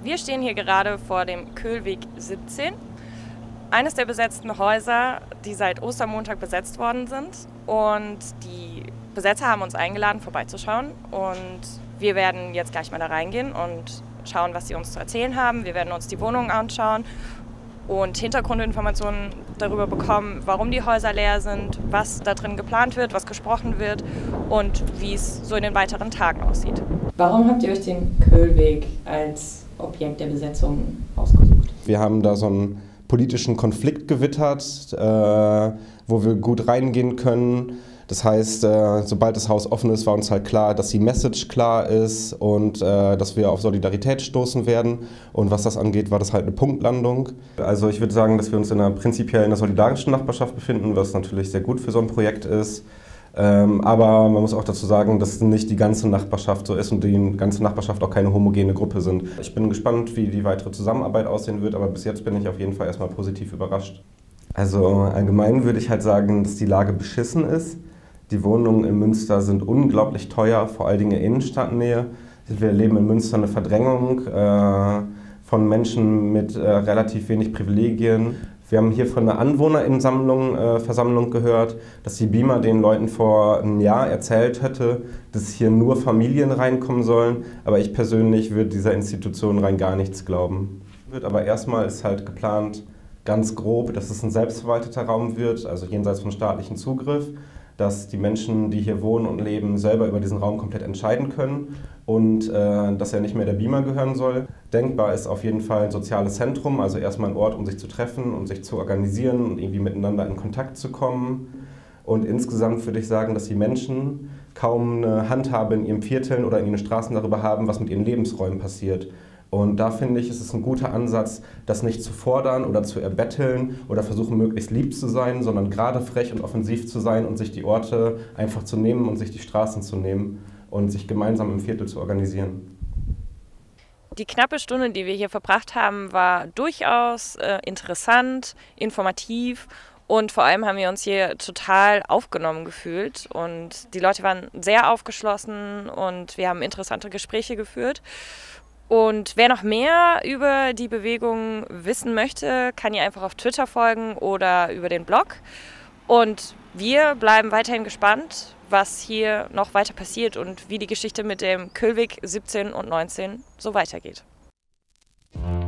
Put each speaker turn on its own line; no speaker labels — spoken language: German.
Wir stehen hier gerade vor dem Köhlweg 17, eines der besetzten Häuser, die seit Ostermontag besetzt worden sind. Und die Besetzer haben uns eingeladen, vorbeizuschauen. Und wir werden jetzt gleich mal da reingehen und schauen, was sie uns zu erzählen haben. Wir werden uns die Wohnungen anschauen und Hintergrundinformationen darüber bekommen, warum die Häuser leer sind, was da drin geplant wird, was gesprochen wird und wie es so in den weiteren Tagen aussieht. Warum habt ihr euch den Köhlweg als Objekt der Besetzung ausgesucht?
Wir haben da so einen politischen Konflikt gewittert, wo wir gut reingehen können. Das heißt, sobald das Haus offen ist, war uns halt klar, dass die Message klar ist und dass wir auf Solidarität stoßen werden. Und was das angeht, war das halt eine Punktlandung. Also ich würde sagen, dass wir uns prinzipiell in einer solidarischen Nachbarschaft befinden, was natürlich sehr gut für so ein Projekt ist. Aber man muss auch dazu sagen, dass nicht die ganze Nachbarschaft so ist und die ganze Nachbarschaft auch keine homogene Gruppe sind. Ich bin gespannt, wie die weitere Zusammenarbeit aussehen wird, aber bis jetzt bin ich auf jeden Fall erstmal positiv überrascht. Also allgemein würde ich halt sagen, dass die Lage beschissen ist. Die Wohnungen in Münster sind unglaublich teuer, vor allen Dingen in Innenstadtnähe. Wir erleben in Münster eine Verdrängung von Menschen mit relativ wenig Privilegien. Wir haben hier von einer Anwohnerinnenversammlung gehört, dass die BIMA den Leuten vor einem Jahr erzählt hätte, dass hier nur Familien reinkommen sollen. Aber ich persönlich würde dieser Institution rein gar nichts glauben. Aber erstmal ist halt geplant, ganz grob, dass es ein selbstverwalteter Raum wird, also jenseits von staatlichem Zugriff, dass die Menschen, die hier wohnen und leben, selber über diesen Raum komplett entscheiden können und dass er nicht mehr der BIMA gehören soll. Denkbar ist auf jeden Fall ein soziales Zentrum, also erstmal ein Ort, um sich zu treffen und sich zu organisieren und irgendwie miteinander in Kontakt zu kommen. Und insgesamt würde ich sagen, dass die Menschen kaum eine Handhabe in ihrem Vierteln oder in ihren Straßen darüber haben, was mit ihren Lebensräumen passiert. Und da finde ich, ist es ein guter Ansatz, das nicht zu fordern oder zu erbetteln oder versuchen, möglichst lieb zu sein, sondern gerade frech und offensiv zu sein und sich die Orte einfach zu nehmen und sich die Straßen zu nehmen und sich gemeinsam im Viertel zu organisieren.
Die knappe Stunde, die wir hier verbracht haben, war durchaus interessant, informativ und vor allem haben wir uns hier total aufgenommen gefühlt und die Leute waren sehr aufgeschlossen und wir haben interessante Gespräche geführt. Und wer noch mehr über die Bewegung wissen möchte, kann ihr einfach auf Twitter folgen oder über den Blog. Und wir bleiben weiterhin gespannt, was hier noch weiter passiert und wie die Geschichte mit dem Köhlweg 17 und 19 so weitergeht.